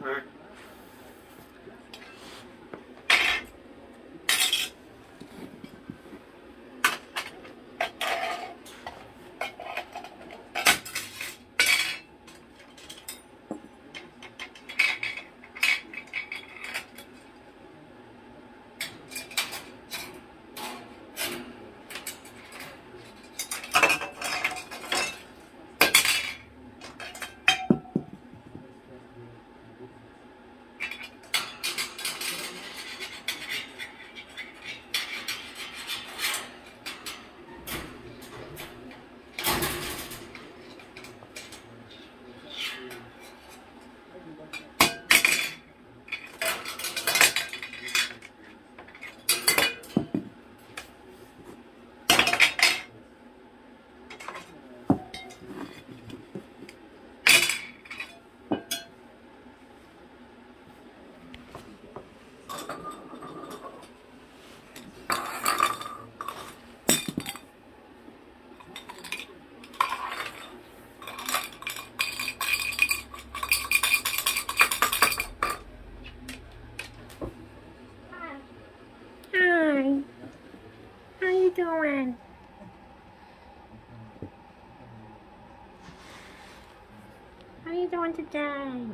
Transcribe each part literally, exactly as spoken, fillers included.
Alright. Hi. How you doing? How you doing today?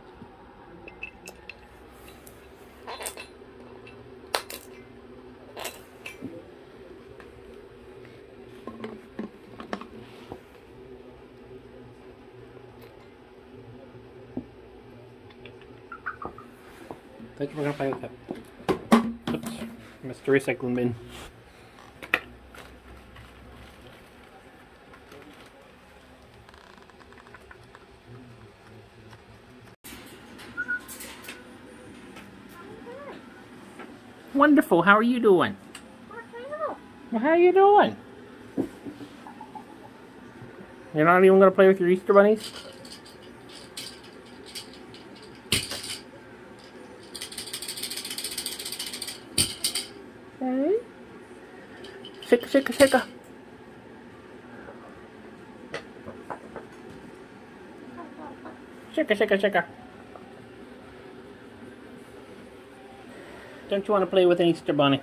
I think we're gonna play with that. Oops, missed the recycling bin. Wonderful. How are you doing? Well, how are you doing? You're not even gonna play with your Easter bunnies? Hey? Shika, shika, shika. Shika, shika, shika. Don't you want to play with an Easter bunny?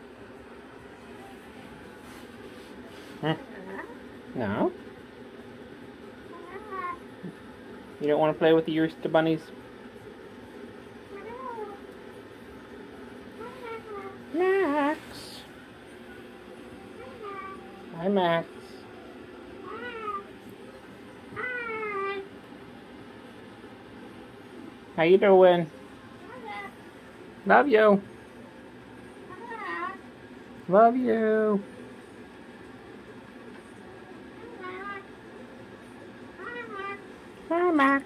Huh? No? You don't want to play with the Easter bunnies? Max. Hi, Max. How you doing? Love you. Love you. Hi, Max.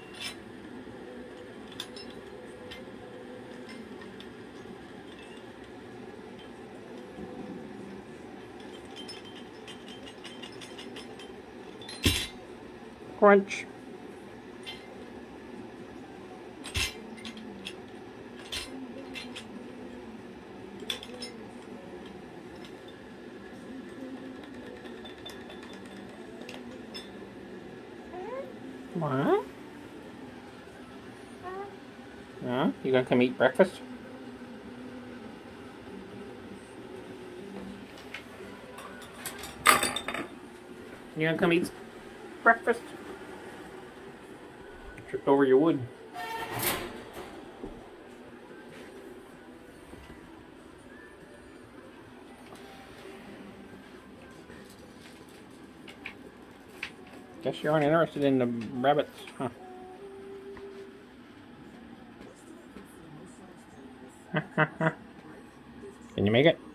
Crunch. What? Huh? You gonna come eat breakfast? You gonna come eat breakfast? Tripped over your wood. Guess you aren't interested in the rabbits, huh? Can you make it?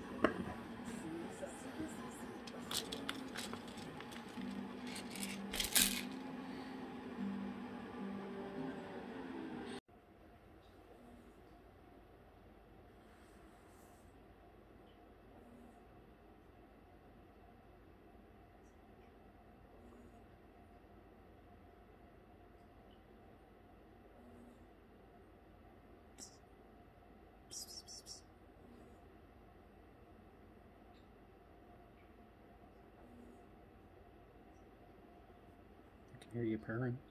I can hear you purring.